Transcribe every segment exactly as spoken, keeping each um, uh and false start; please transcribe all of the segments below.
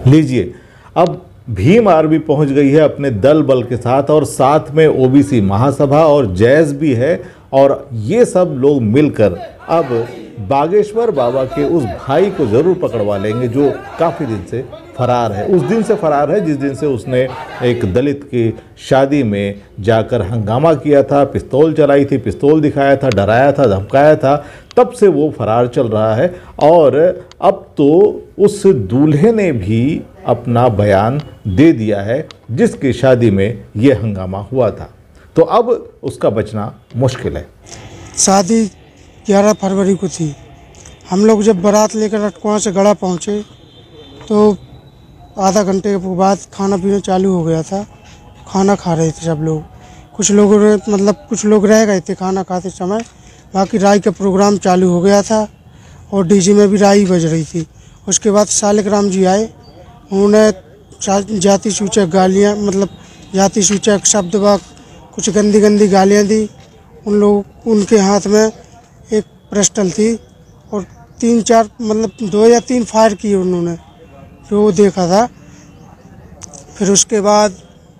लीजिए, अब भीम आर्मी पहुंच गई है अपने दल बल के साथ और साथ में ओबीसी महासभा और जैज़ भी है और ये सब लोग मिलकर अब बागेश्वर बाबा के उस भाई को ज़रूर पकड़वा लेंगे जो काफ़ी दिन से फरार है। उस दिन से फरार है जिस दिन से उसने एक दलित की शादी में जाकर हंगामा किया था, पिस्तौल चलाई थी, पिस्तौल दिखाया था, डराया था, धमकाया था, तब से वो फरार चल रहा है। और अब तो उस दूल्हे ने भी अपना बयान दे दिया है जिसकी शादी में ये हंगामा हुआ था, तो अब उसका बचना मुश्किल है। शादी ग्यारह फरवरी को थी। हम लोग जब बारात लेकर अटकुआ से गढ़ा पहुँचे तो आधा घंटे के बाद खाना पीना चालू हो गया था। खाना खा रहे थे सब लोग, कुछ लोगों ने मतलब कुछ लोग रह गए थे खाना खाते समय, बाकी राई का प्रोग्राम चालू हो गया था और डीजे में भी राई बज रही थी। उसके बाद सालिग्राम जी आए, उन्होंने जाति सूचक गालियाँ मतलब जाति सूचक शब्द व कुछ गंदी गंदी गालियाँ दी। उन लोग उनके हाथ में एक पिस्टल थी और तीन चार मतलब दो या तीन फायर किए उन्होंने, जो वो देखा था। फिर उसके बाद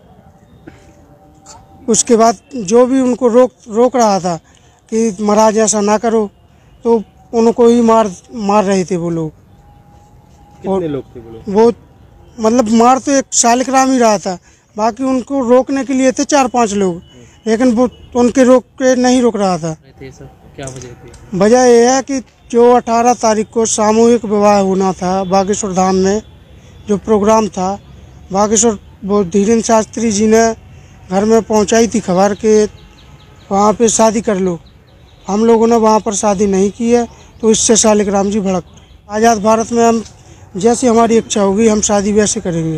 उसके बाद जो भी उनको रोक रोक रहा था कि महाराज ऐसा ना करो, तो उनको ही मार मार रहे थे वो लोग। कितने लोग थे वो लोग? वो मतलब मार तो एक सालिग्राम ही रहा था, बाकी उनको रोकने के लिए थे चार पांच लोग, लेकिन वो उनके रोक के नहीं रोक रहा था। क्या वजह थी? वजह यह है कि जो अठारह तारीख को सामूहिक विवाह होना था बागेश्वर धाम में, जो प्रोग्राम था, बागेश्वर वो धीरेन्द्र शास्त्री जी ने घर में पहुंचाई थी खबर कि वहाँ पे शादी कर लो। हम लोगों ने वहाँ पर शादी नहीं की है, तो इससे सालिग्राम जी भड़क। आज़ाद भारत में हम जैसी हमारी इच्छा होगी हम शादी वैसे करेंगे।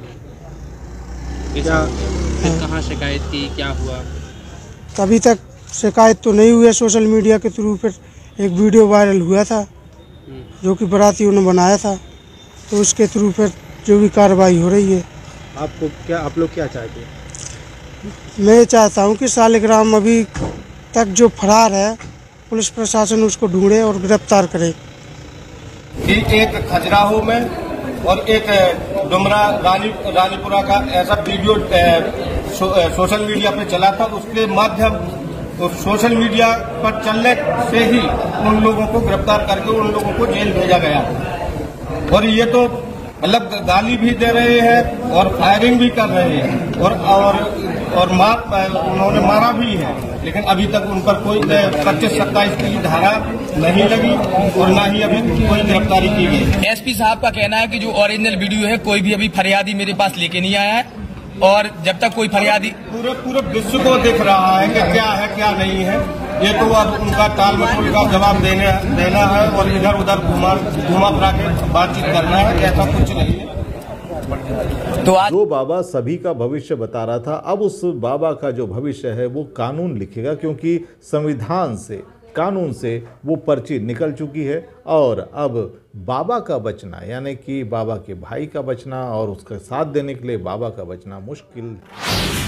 क्या फिर कहाँ शिकायत की, क्या हुआ? अभी तक शिकायत तो नहीं हुई है। सोशल मीडिया के थ्रू फिर एक वीडियो वायरल हुआ था जो कि बारातियों ने बनाया था, तो उसके थ्रू फिर जो भी कार्रवाई हो रही है। आपको क्या आप लोग क्या चाहते हैं? मैं चाहता हूं कि सालिग्राम अभी तक जो फरार है पुलिस प्रशासन उसको ढूंढे और गिरफ्तार करे। कि एक खजुराहो में और एक डुमरा रानी रानीपुरा का ऐसा वीडियो सो, सोशल मीडिया पे चला था, उसके माध्यम तो सोशल मीडिया पर चलने से ही उन लोगों को गिरफ्तार करके उन लोगों को जेल भेजा गया। और ये तो मतलब गाली भी दे रहे हैं और फायरिंग भी कर रहे हैं और और और मार उन्होंने मारा भी है, लेकिन अभी तक उन पर कोई पच्चीस सत्ताईस की धारा नहीं लगी और ना ही अभी कोई गिरफ्तारी की गई। एसपी साहब का कहना है कि जो ओरिजिनल वीडियो है कोई भी अभी फरियादी मेरे पास लेके नहीं आया है और जब तक कोई फरियादी पूरे पूरे विश्व को दिख रहा है कि क्या है क्या नहीं है। ये तो अब उनका टाल मटोल का जवाब देने देना है और इधर उधर घुमा घुमा फिरा के बातचीत करना है, ऐसा कुछ नहीं है। तो आज जो बाबा सभी का भविष्य बता रहा था, अब उस बाबा का जो भविष्य है वो कानून लिखेगा, क्योंकि संविधान से कानून से वो पर्ची निकल चुकी है और अब बाबा का बचना यानी कि बाबा के भाई का बचना और उसका साथ देने के लिए बाबा का बचना मुश्किल।